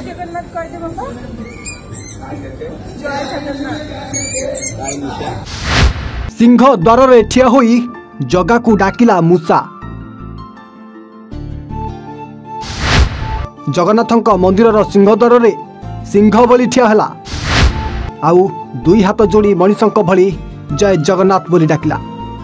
जगन्नाथ कहते बाबा जय जगन्नाथ। सिंह द्वार रे ठिया होई जगा को डाकिला मूसा। जगन्नाथ मंदिर सिंह द्वार रे सिंह बोली ठिया हला आउ दुई हाथ जोड़ी मनीषक भली जय जगन्नाथ बोली डाकिला।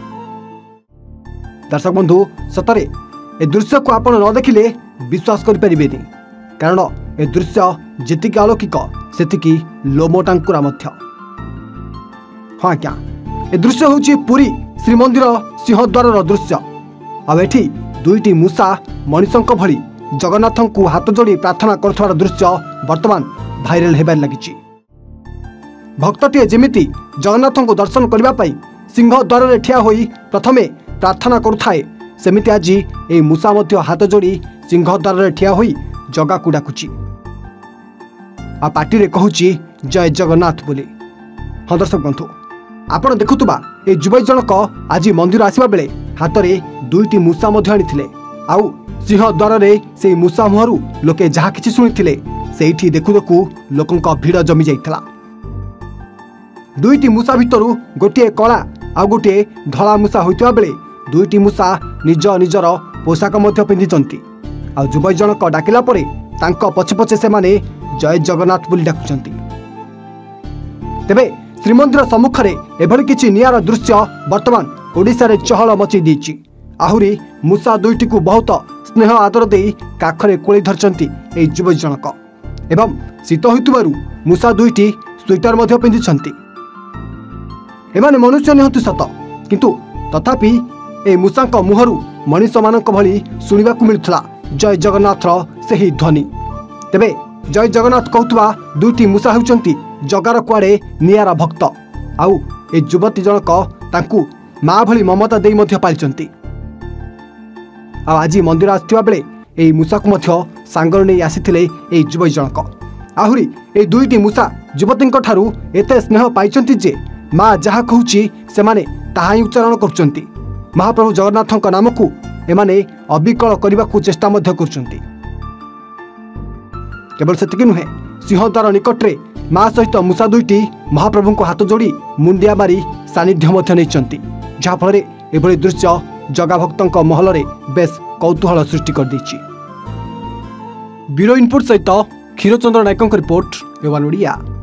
दर्शक बंधु सतरे ए दृश्य को आपण न देखिले विश्वास करि परिबेनी, कारण ए दृश्य जेतिकी अलौकिक सेतिकी लोमो टांकुरा मध्य। हाँ क्या ए दृश्य होची पुरी श्रीमंदिर सिंहद्वार दृश्य। आ एठी दुईटी मूसा मनीषक भली जगन्नाथ को हाथ जोड़ी प्रार्थना करथवार दृश्य वर्तमान भाइराल हेबार लागिची। भक्तटीए जेमिति जगन्नाथ को दर्शन करबा पई सिंह द्वार रे ठिया होई प्रथमे प्रार्थना करुथाए, सेमिति आज ए मूसा मध्य हाथ जोड़ी सिंह द्वार रे ठिया होई जगा को डाकुची आ पार्टी रे कहूची जय जगन्नाथ बोली। हाँ दर्शक बंधु आपण देखुतबा ए जुबई जनक आज मंदिर आसीबा बेले हाथ रे दुईटी मूसा मध्य आनिथिले। आउ सिंह द्वार रे से मूसा मुहरु लोके जहा किछि सुनिथिले सेठी देखु देखु लोकंक भीड़ जमी जाइतला। दुईटी मूसा भितरु गोटे कला आ गोटे धला मूसा होइतबा बेले दुईटी मूसा निज निजर पोशाक मध्य पिंधिचंती। आ जुबई जनक डाकिला परे तांक पछे पछे से माने जय जगन्नाथ बोली डाकुचंती। तेबे श्रीमंदिर सम्मुख में एभली किछि नियार दृश्य वर्तमान ओडिशा रे चहल मची दीची। आहुरी मूसा दुईटी को बहुत स्नेह आदर दे काखरे कोली धरचंती ए जुबई जनक एवं शीत होइतबारु मूसा दुईटी स्वेटर मध्य पिंधिचंती। एमाने मनुष्य निहंतु सत, किंतु तथापि ए मूसांक मुहरु मनीष मानक भली सुनिबाकु मिलुथला जय जगन्नाथर सही ध्वनि। तेबे जय जगन्नाथ कहतुवा दुईटी मूसा हेउचंती जगार कुआड़े नियारा भक्त। आउ ए युवती जनक तांकु माँ भली ममता देई मध्य पालिचंती। आ आज मंदिर आसथिबा बेले ए मूसा को मध्य सांगर नै आसीथिले ए युवती जनक। आहुरी ए दुईटी मूसा युवतींक ठारू एते स्नेह पाइचंती जे माँ जहा कहूची सेमाने ताहा ही उच्चारण करुचंती। महाप्रभु जगन्नाथक नाम को एमाने अविकल करने को चेष्टा मध्य करुचंती। केवल सेतिकी नुहे, सिंहद्वार निकटरे माँ सहित मूसा दुईटी महाप्रभु को हाथ जोड़ी मुंडिया मारी सानिध्य मध्य नैचंती, जहा फल एभली दृश्य जगा भक्तों महल रे बेस कौतूहल सृष्टि कर देछि। ब्यूरो इनपुट सहित क्षीरचंद्र नायकों रिपोर्ट, ए1 ओडिया।